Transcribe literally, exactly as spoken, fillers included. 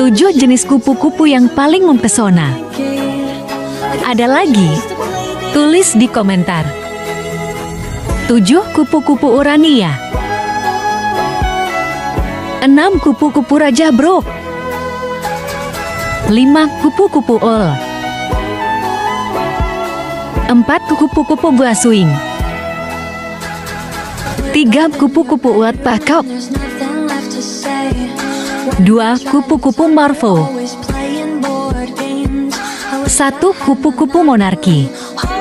Tujuh jenis kupu-kupu yang paling mempesona. Ada lagi? Tulis di komentar. Tujuh kupu-kupu Urania. Enam kupu-kupu Raja Brok. Lima kupu-kupu Ol. Empat kupu-kupu Buaswing. Tiga kupu-kupu Uat Pakop. Dua kupu-kupu Morpho. Satu kupu-kupu Monarki.